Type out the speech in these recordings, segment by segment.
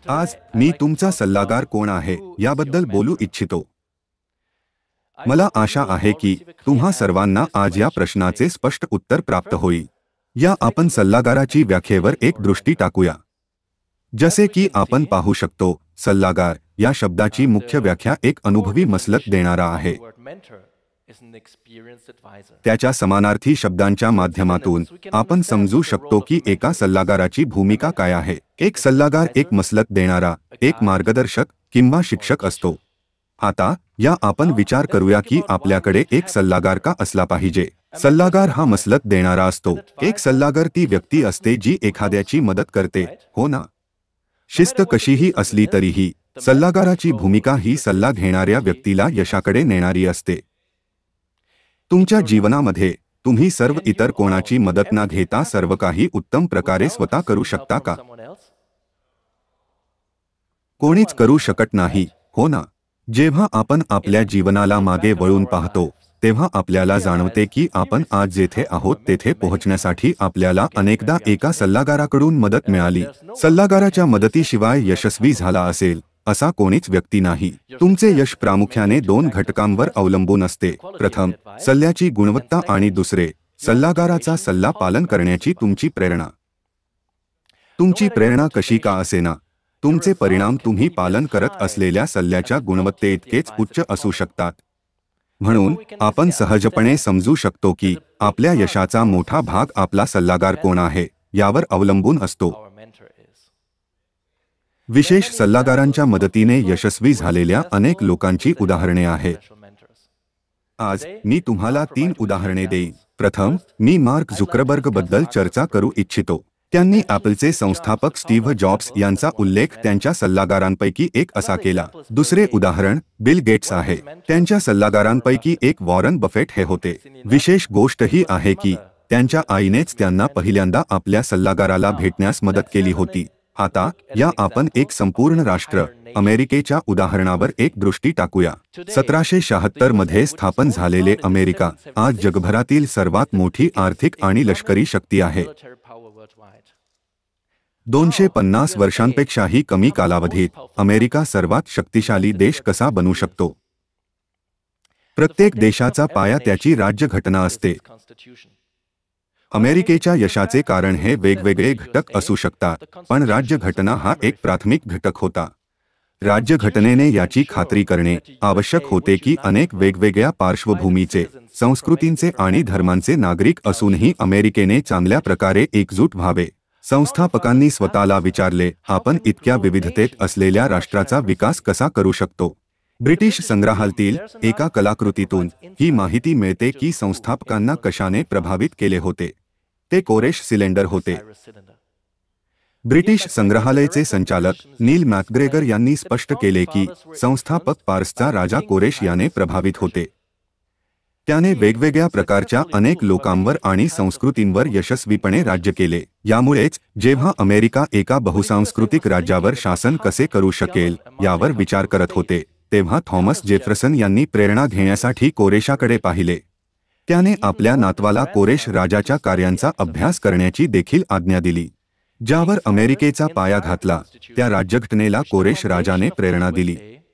आज मी तुमचा सल्लागार कोण आहे याबद्दल बोलू इच्छितो। मला आशा आहे की तुम्हा सर्वांना आज या प्रश्नाचे स्पष्ट उत्तर प्राप्त होईल। या आपण सल्लागाराची व्याख्येवर एक दृष्टी टाकूया। जसे की आपण पाहू शकतो, सल्लागार या शब्दाची मुख्य व्याख्या एक अनुभवी मसलत देणारा आहे। त्याच्या समानार्थी शब्दांच्या माध्यमातून आपण समजू शकतो की एका सल्लागाराची भूमिका काय आहे। एक सल्लागार एक मसलत देणारा, एक मार्गदर्शक किंवा शिक्षक असतो। आता या आपण विचार करूया की आपल्याकडे एक सल्लागार का असला पाहिजे। सल्लागार हा मसलत देणारा असतो। एक सल्लागार ती व्यक्ती असते जी एखाद्याची मदत करते, हो ना? शिस्त कशीही असली तरीही सल्लागाराची भूमिका ही सल्ला घेणाऱ्या व्यक्तीला यशाकडे नेणारी असते। तुमच्या जीवनामध्ये तुम्ही सर्व इतर कोणाची मदत न घेता सर्व काही उत्तम प्रकारे स्वतः करू शकता का? कोणीच करू शकत नाही, हो ना? जेव्हा आपण आपल्या जीवनाला मागे वळून पाहतो तेव्हा आपल्याला जाणवते की आपण आज जेथे आहोत तेथे पोहोचण्यासाठी आपल्याला अनेकदा एका सल्लागाराकडून मदत मिळाली। सल्लागाराच्या मदतीशिवाय यशस्वी झाला असेल असा कोणीच व्यक्ती नाही। तुमचे यश प्रामुख्याने दोन घटकांवर अवलंबून असते। प्रथम, सल्ल्याची गुणवत्ता आणि दुसरे, सल्लागाराचा सल्ला पालन करण्याची तुमची प्रेरणा। तुमची प्रेरणा कशी का असेना, तुमचे परिणाम तुम्ही पालन करत असलेल्या सल्ल्याच्या गुणवत्तेइतकेच उच्च असू शकतात। म्हणून आपण सहजपणे समजू शकतो की आपल्या यशाचा मोठा भाग आपला सल्लागार कोण आहे यावर अवलंबून असतो। विशेष सल्लागारांच्या मदतीने यशस्वी झालेल्या अनेक लोकांची उदाहरणे आहेत। आज मी तुम्हाला 3 उदाहरणे देईन। प्रथम, मी मार्क झुकरबर्ग बद्दल चर्चा करू इच्छितो। त्यांनी ॲपलचे संस्थापक स्टीव्ह जॉब्स यांचा उल्लेख त्यांच्या सल्लागारांपैकी एक असा केला। दुसरे उदाहरण बिल गेट्स आहे। त्यांच्या सल्लागारांपैकी एक वॉरन बफेट हे होते। विशेष गोष्ट ही आहे की त्यांच्या आईनेच त्यांना पहिल्यांदा आपल्या सल्लागाराला भेटण्यास मदत केली होती। आता या आपण एक संपूर्ण राष्ट्र अमेरिकेच्या उदाहरणावर एक दृष्टी टाकूया। 1776 मध्ये स्थापन झालेले अमेरिका आज जगभरातील सर्वात मोठी आर्थिक आणि लष्करी शक्ती आहे। 250 वर्षांपेक्षाही कमी कालावधीत अमेरिका सर्वात शक्तिशाली देश कसा बनू शकतो? प्रत्येक देशाचा पाया त्याची राज्यघटना असते। अमेरिकेच्या यशाचे कारण हे वेगवेगळे घटक असू शकतात, पण राज्यघटना हा एक प्राथमिक घटक होता। राज्यघटनेने याची खात्री करणे आवश्यक होते की अनेक वेगवेगळ्या पार्श्वभूमीचे, संस्कृतींचे आणि धर्मांचे नागरिक असूनही अमेरिकेने चांगल्या प्रकारे एकजूट व्हावे। संस्थापकांनी स्वतःला विचारले, आपण इतक्या विविधतेत असलेल्या राष्ट्राचा विकास कसा करू शकतो? ब्रिटिश संग्रहालयातील एका कलाकृतीतून ही माहिती मिळते की संस्थापकांना कशाने प्रभावित केले होते। ते कोरेश सिलेंडर होते। ब्रिटिश संग्रहालयाचे संचालक नील मॅकग्रेगर यांनी स्पष्ट केले की संस्थापक पार्सचा राजा कोरेश याने प्रभावित होते। त्याने वेगवेगळ्या प्रकारच्या अनेक लोकांवर आणि संस्कृतींवर यशस्वीपणे राज्य केले। यामुळेच जेव्हा अमेरिका एका बहुसांस्कृतिक राज्यावर शासन कसे करू शकेल यावर विचार करत होते तेव्हा थॉमस जेफरसन यांनी प्रेरणा घेण्यासाठी कोरेशाकडे पाहिले। त्याने आपल्या नातवाला कोरेश राजाच्या कार्यांचा अभ्यास करण्याची देखील आज्ञा दिली, ज्यावर अमेरिकेचा पाया घातला। त्या राज्यघटनेला कोरेश राजाने प्रेरणा दिली।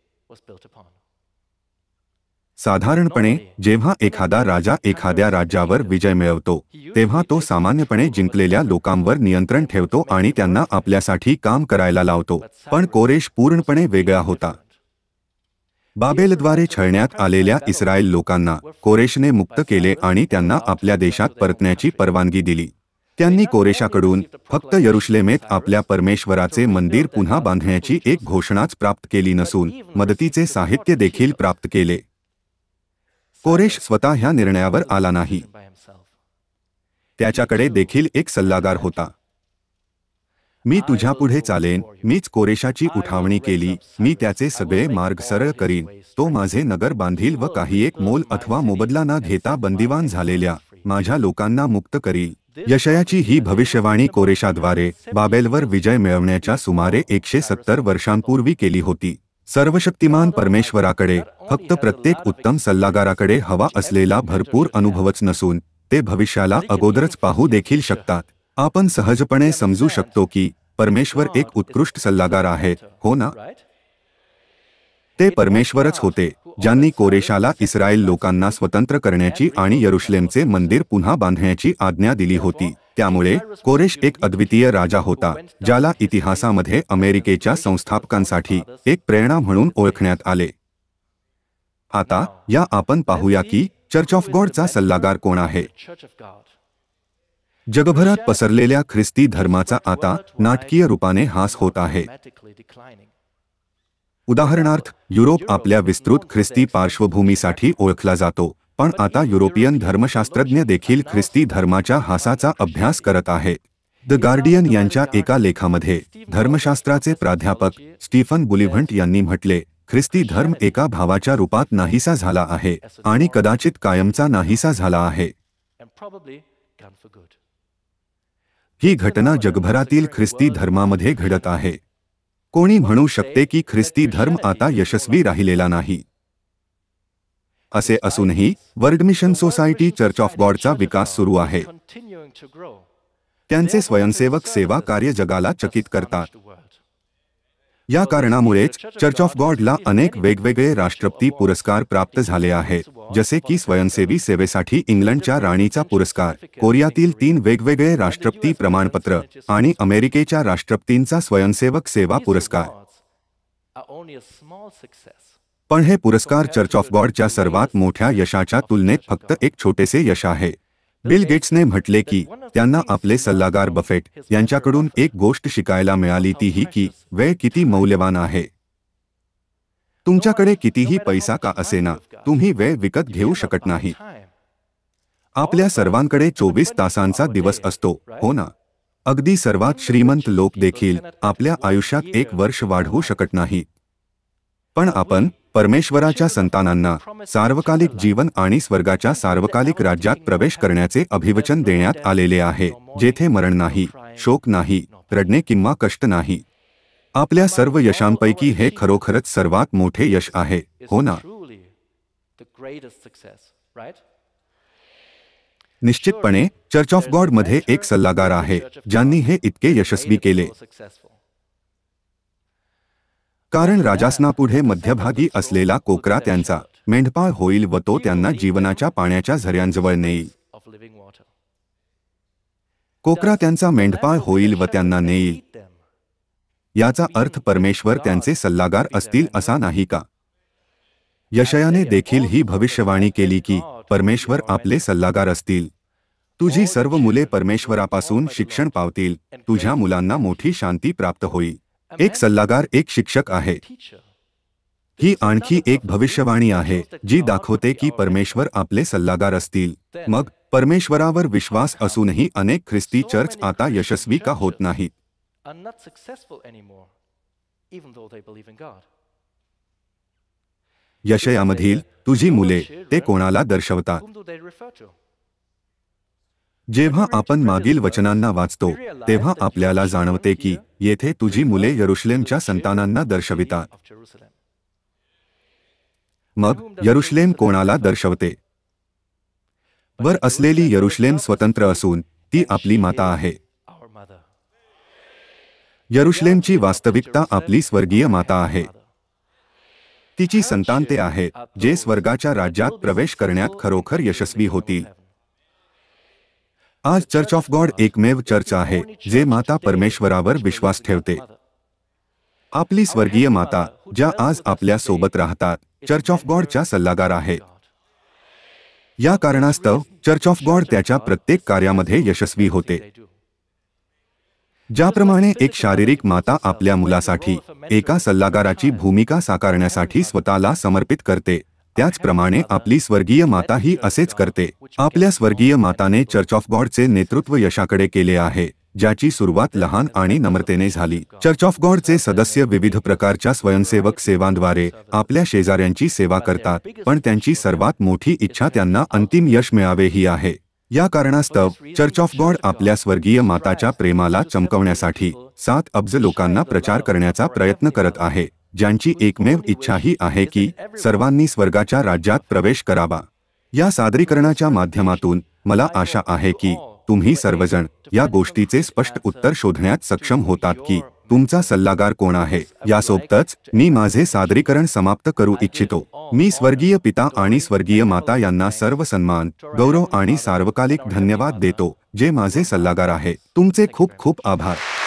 साधारणपणे जेव्हा एखादा राजा एखाद्या राज्यावर विजय मिळवतो तेव्हा तो सामान्यपणे जिंकलेल्या लोकांवर नियंत्रण ठेवतो आणि त्यांना आपल्यासाठी काम करायला लावतो। पण कोरेश पूर्णपणे वेगळा होता। बाबेलद्वारे छळण्यात आलेल्या इस्रायल लोकांना कोरेशने मुक्त केले आणि त्यांना आपल्या देशात परतण्याची परवानगी दिली। त्यांनी कोरेशाकडून फक्त यरुशलेमेत आपल्या परमेश्वराचे मंदिर पुन्हा बांधण्याची एक घोषणाच प्राप्त केली नसून मदतीचे साहित्य देखील प्राप्त केले। कोरेश स्वतः ह्या निर्णयावर आला नाही। त्याच्याकडे देखील एक सल्लागार होता। मी तुझ्यापुढे चालेन, मीच कोरेशाची उठावणी केली, मी त्याचे सगळे मार्ग सरळ करीन, तो माझे नगर बांधील व काही एक मोल अथवा मोबदला न घेता बंदिवान झालेल्या माझ्या लोकांना मुक्त करील। यशायाची ही भविष्यवाणी कोरेशाद्वारे बाबेलवर विजय मिळवण्याच्या सुमारे 170 वर्षांपूर्वी केली होती। सर्वशक्तिमान परमेश्वराकडे फक्त प्रत्येक उत्तम सल्लागाराकडे हवा असलेला भरपूर अनुभवच नसून ते भविष्याला अगोदरच पाहू देखील शकतात। आपण सहजपणे समजू शकतो की परमेश्वर एक उत्कृष्ट सल्लागार आहे, हो ना? ते परमेश्वरच होते ज्यांनी कोरेशाला इस्रायल लोकांना स्वतंत्र करण्याची आणि यरुशलेमचे मंदिर पुन्हा बांधण्याची आज्ञा दिली होती. त्यामुळे कोरेश एक अद्वितीय राजा होता, ज्याला इतिहासामध्ये अमेरिकेच्या संस्थापकांसाठी एक प्रेरणा म्हणून ओळखण्यात आले. आता या आपण पाहूया की चर्च ऑफ गॉडचा सल्लागार कोण आहे. जगभरात पसरलेल्या ख्रिस्ती धर्माचा आता नाटकीय रूपाने हास होत आहे. उदाहरणार्थ, युरोप आपल्या विस्तृत ख्रिस्ती पार्श्वभूमीसाठी ओळखला जातो, पण आता युरोपियन धर्मशास्त्रज्ञ देखील ख्रिस्ती धर्माच्या हासाचा अभ्यास करत आहेत. द गार्डियन यांच्या एका लेखामध्ये धर्मशास्त्राचे प्राध्यापक स्टीफन बुलिव्हंट यांनी म्हटले, ख्रिस्ती धर्म एका भावाच्या रूपात नाहीसा झाला आहे आणि कदाचित कायमचा नाहीसा झाला आहे. ही घटना जगभरातील ख्रिस्ती धर्मामध्ये घडत आहे. कोणी म्हणू शकते की ख्रिस्ती धर्म आता यशस्वी राहिलेला नाही. असे असूनही world mission society church of गॉडचा विकास सुरू आहे. त्यांचे स्वयंसेवक सेवा कार्य जगाला चकित करतात. या कारणामुळेच चर्च ऑफ गॉडला अनेक वेगवेगळे राष्ट्रपती पुरस्कार प्राप्त झाले आहेत, जसे की स्वयंसेवी सेवेसाठी इंग्लंडच्या राणीचा पुरस्कार, कोरियातील 3 वेगवेगळे राष्ट्रपती प्रमाणपत्र आणि अमेरिकेच्या राष्ट्रपतींचा स्वयंसेवक सेवा पुरस्कार. पण हे पुरस्कार चर्च ऑफ गॉडच्या सर्वात मोठ्या यशाच्या तुलनेत फक्त एक छोटेसे यश आहे. बिल गेट्सने म्हटले की त्यांना आपले सल्लागार बफेट यांच्याकडून एक गोष्ट शिकायला मिळाली, ती ही की वेळ किती मौल्यवान आहे. तुमच्याकडे कितीही पैसा का असेना, तुम्ही वेळ विकत घेऊ शकत नाही. आपल्या सर्वांकडे 24 तासांचा दिवस असतो, हो ना? अगदी सर्वात श्रीमंत लोक देखील आपल्या आयुष्यात 1 वर्ष वाढवू शकत नाही. पण आपण परमेश्वराच्या संतानांना सार्वकालिक जीवन आणि स्वर्गाच्या सार्वकालिक राज्यात प्रवेश करण्याचे अभिवचन देण्यात आलेले आहे, जेथे मरण नाही, शोक नाही, रडणे किंवा कष्ट नाही. आपल्या सर्व यशांपैकी हे खरोखरच सर्वात मोठे यश आहे, हो ना? निश्चितपणे चर्च ऑफ गॉड मध्ये एक सल्लागार आहे ज्यांनी हे इतके यशस्वी केले. कारण राजासनापुढे मध्यभागी असलेला कोकरा त्यांचा मेंढपाळ होईल व तो त्यांना जीवनाच्या पाण्याच्या झऱ्यांजवळ नेईल. कोकरा त्यांचा मेंढपाळ होईल व त्यांना नेईल. याचा अर्थ परमेश्वर त्यांचे सल्लागार असतील असा नाही का? यशायाने देखील ही भविष्यवाणी केली की परमेश्वर आपले सल्लागार असतील. तुझी सर्व मुले परमेश्वरापासून शिक्षण पावतील, तुझ्या मुलांना मोठी शांती प्राप्त होईल. एक सल्लागार एक शिक्षक आहे. ही आणखी एक भविष्यवाणी आहे जी दाखवते की परमेश्वर आपले सल्लागार असतील. मग परमेश्वरावर विश्वास असूनही अनेक ख्रिस्ती चर्च आता यशस्वी का होत नाहीत? यशायामधील तुझी मुले ते कोणाला दर्शवतात? जेव्हा आपण मागील वचनांना वाचतो तेव्हा आपल्याला जाणवते की येथे तुझी मुले यरुशलेमच्या संतानांना दर्शवितात. मग यरुशलेम कोणाला दर्शवते? वर असलेली यरुशलेम स्वतंत्र असून ती आपली माता आहे. यरुशलेमची वास्तविकता आपली स्वर्गीय माता आहे. तिची संतान ते आहेत जे स्वर्गाच्या राज्यात प्रवेश करण्यात खरोखर यशस्वी होतील. आज चर्च ऑफ गॉड एकमेव चर्च आहे जे माता परमेश्वरावर विश्वास ठेवते. आपली स्वर्गीय माता ज्या आज आपल्या सोबत राहतात चर्च ऑफ गॉडच्या सल्लागार आहेत. या कारणास्तव चर्च ऑफ गॉड त्याच्या प्रत्येक कार्यामध्ये यशस्वी होते. ज्याप्रमाणे एक शारीरिक माता आपल्या मुलासाठी एका सल्लागाराची भूमिका साकारण्यासाठी स्वतःला समर्पित करते, त्याचप्रमाणे आपली स्वर्गीय माता ही असेच करते. आपल्या स्वर्गीय माताने चर्च ऑफ गॉडचे नेतृत्व यशाकडे केले आहे, ज्याची सुरुवात लहान आणि नम्रतेने झाली. चर्च ऑफ गॉडचे सदस्य विविध प्रकारच्या स्वयंसेवक सेवांद्वारे आपल्या शेजाऱ्यांची सेवा करतात, पण त्यांची सर्वात मोठी इच्छा त्यांना अंतिम यश मिळावे ही आहे. या कारणास्तव चर्च ऑफ गॉड आपल्या स्वर्गीय माताच्या प्रेमाला चमकवण्यासाठी 7 अब्ज लोकांना प्रचार करण्याचा प्रयत्न करत आहे, ज्यांची एकमेव इच्छा ही आहे की सर्वांनी स्वर्गाच्या राज्यात प्रवेश करावा. या सादरीकरणाच्या माध्यमातून मला आशा आहे की तुम्ही सर्वजण या गोष्टीचे स्पष्ट उत्तर शोधण्यात सक्षम होतात की तुमचा सल्लागार कोण आहे. यासोबतच मी माझे सादरीकरण समाप्त करू इच्छितो. मी स्वर्गीय पिता आणि स्वर्गीय माता यांना सर्व सन्मान, गौरव आणि सार्वकालिक धन्यवाद देतो, जे माझे सल्लागार आहे. तुमचे खूप खूप आभार.